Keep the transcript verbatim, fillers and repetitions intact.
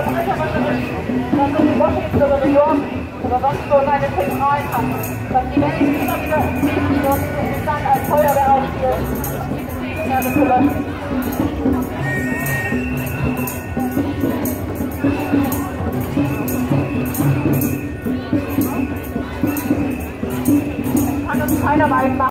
dass so die Washington oder New York oder sonst wo seine Zentralen hat, dass die Menschen immer wieder dort dann als Feuerwehr aufspielen, diese Kriegsherde zu löschen. Kann uns keiner weit machen.